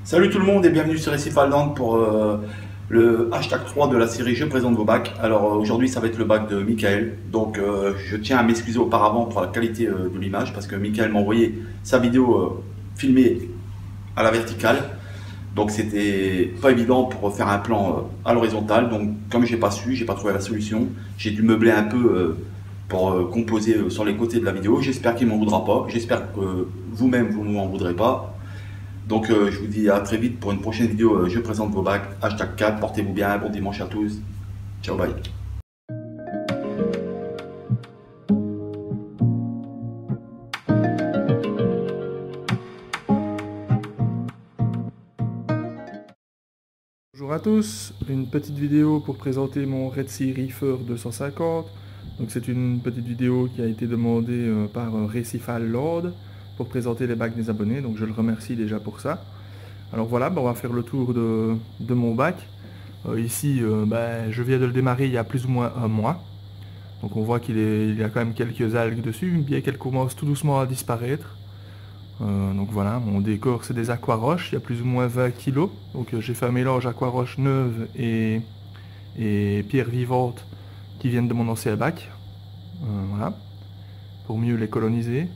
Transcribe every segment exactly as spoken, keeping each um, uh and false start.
Salut tout le monde et bienvenue sur Récifalland pour euh, le hashtag trois de la série Je présente vos bacs. Alors euh, aujourd'hui ça va être le bac de Michael. Donc euh, je tiens à m'excuser auparavant pour la qualité euh, de l'image parce que Michael m'a envoyé sa vidéo euh, filmée à la verticale. Donc c'était pas évident pour faire un plan euh, à l'horizontale. Donc comme j'ai pas su, j'ai pas trouvé la solution, j'ai dû meubler un peu euh, pour euh, composer euh, sur les côtés de la vidéo. J'espère qu'il m'en voudra pas. J'espère que vous-même vous ne m'en voudrez pas. Donc euh, je vous dis à très vite pour une prochaine vidéo. Euh, je présente vos bacs. Hashtag quatre. Portez-vous bien. Bon dimanche à tous. Ciao, bye. Bonjour à tous, une petite vidéo pour présenter mon Red Sea Reefer deux cent cinquante. Donc c'est une petite vidéo qui a été demandée euh, par euh, Récifalland pour présenter les bacs des abonnés, donc je le remercie déjà pour ça. Alors voilà, bah, on va faire le tour de, de mon bac. Euh, ici, euh, bah, je viens de le démarrer il y a plus ou moins un mois. Donc on voit qu'il est- il y a quand même quelques algues dessus, bien qu'elles commencent tout doucement à disparaître. Euh, donc voilà, mon décor c'est des aquaroches, il y a plus ou moins vingt kilos. Donc euh, j'ai fait un mélange aquaroches neuves et, et pierres vivantes qui viennent de mon ancien bac. Euh, voilà, pour mieux les coloniser.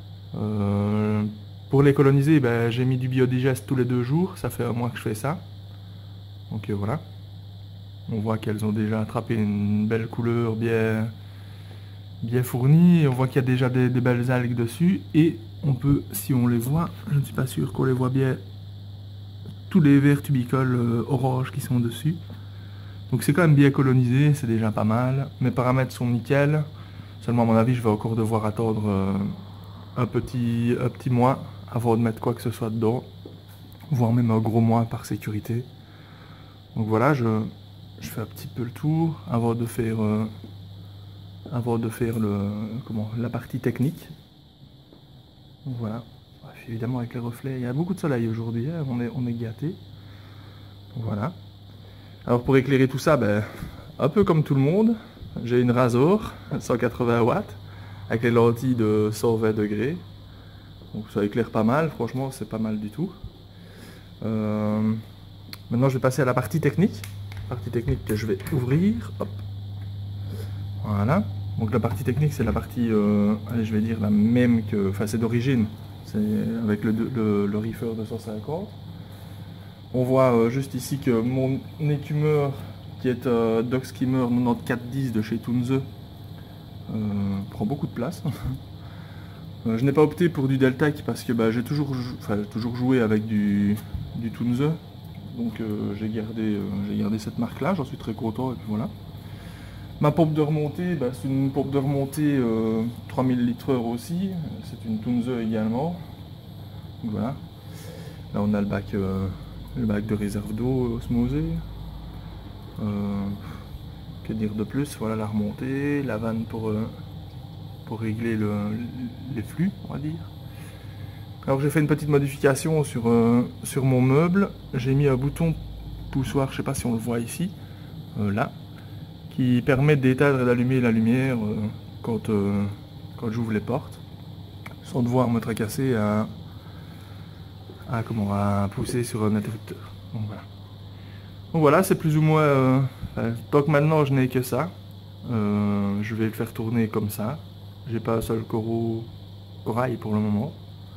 Euh, pour les coloniser, ben, j'ai mis du biodigeste tous les deux jours, ça fait un mois que je fais ça. Donc euh, voilà, on voit qu'elles ont déjà attrapé une belle couleur bien, bien fournie. On voit qu'il y a déjà des, des belles algues dessus et on peut, si on les voit, je ne suis pas sûr qu'on les voit bien, tous les vers tubicoles euh, orange qui sont dessus. Donc c'est quand même bien colonisé, c'est déjà pas mal. Mes paramètres sont nickel. Seulement à mon avis je vais encore devoir attendre euh, un, petit, un petit mois avant de mettre quoi que ce soit dedans. Voire même un gros mois par sécurité. Donc voilà, je, je fais un petit peu le tour avant de faire, euh, avant de faire le, comment, la partie technique. Donc voilà. Bref, évidemment avec les reflets, il y a beaucoup de soleil aujourd'hui, hein, on est, on est gâtés. Voilà. Alors pour éclairer tout ça, ben, un peu comme tout le monde, j'ai une Razor cent quatre-vingts watts avec les lentilles de cent vingt degrés. Donc ça éclaire pas mal, franchement c'est pas mal du tout. Euh, maintenant je vais passer à la partie technique. Partie technique que je vais ouvrir. Hop. Voilà. Donc la partie technique c'est la partie, euh, allez, je vais dire la même que, enfin c'est d'origine, c'est avec le, le, le Reefer deux cent cinquante. On voit euh, juste ici que mon écumeur qui est euh, Dog Skimmer quatre-vingt-quatorze dix de chez Tunze euh, prend beaucoup de place. euh, je n'ai pas opté pour du Deltec parce que bah, j'ai toujours, enfin, toujours joué avec du, du Tunze. Donc euh, j'ai gardé, euh, j'ai gardé cette marque là, j'en suis très content et puis voilà. Ma pompe de remontée, bah, c'est une pompe de remontée euh, trois mille litres heure aussi, c'est une Tunze également. Donc voilà. Là on a le bac, euh, le bac de réserve d'eau osmosée. Euh, que dire de plus? Voilà la remontée, la vanne pour, euh, pour régler le, les flux, on va dire. Alors j'ai fait une petite modification sur, euh, sur mon meuble. J'ai mis un bouton poussoir, je sais pas si on le voit ici, euh, là, qui permet d'éteindre et d'allumer la lumière euh, quand, euh, quand j'ouvre les portes, sans devoir me tracasser à, à, comment, à pousser sur un interrupteur. Donc voilà. Donc voilà, c'est plus ou moins... Euh, enfin, tant que maintenant je n'ai que ça, euh, je vais le faire tourner comme ça. J'ai pas un seul coraux, corail pour le moment.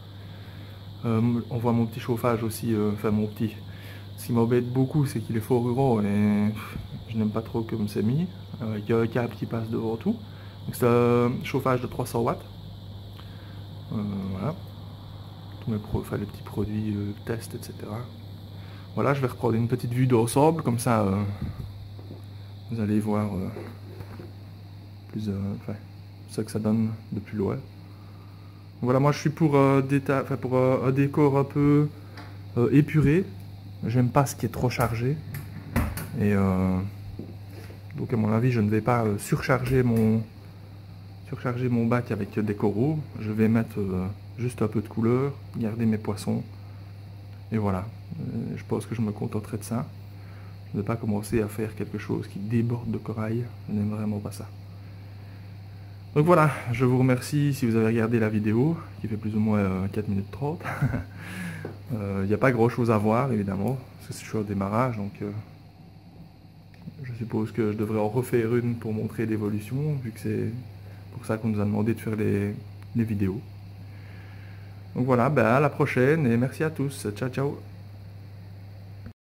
Euh, on voit mon petit chauffage aussi, euh, enfin mon petit. Ce qui m'embête beaucoup, c'est qu'il est fort gros et pff, je n'aime pas trop comme c'est mis. Avec un câble qui passe devant tout. Donc c'est un chauffage de trois cents watts. Euh, voilà. Tous mes pro, enfin, les petits produits, euh, tests, et cetera. Voilà, je vais reprendre une petite vue d'ensemble, comme ça euh, vous allez voir euh, plus, euh, enfin, ce que ça donne de plus loin. Voilà, moi je suis pour, euh, enfin, pour euh, un décor un peu euh, épuré. J'aime pas ce qui est trop chargé. Et euh, donc à mon avis, je ne vais pas euh, surcharger mon surcharger mon bac avec des coraux. Je vais mettre euh, juste un peu de couleur, garder mes poissons. Et voilà, euh, je pense que je me contenterai de ça. Je ne vais pas commencer à faire quelque chose qui déborde de corail. Je n'aime vraiment pas ça. Donc voilà, je vous remercie si vous avez regardé la vidéo, qui fait plus ou moins euh, quatre minutes trente. Il euh, n'y a pas grand chose à voir évidemment, parce que je suis au démarrage, donc euh, je suppose que je devrais en refaire une pour montrer l'évolution, vu que c'est pour ça qu'on nous a demandé de faire les, les vidéos. Donc voilà, ben à la prochaine et merci à tous. Ciao ciao.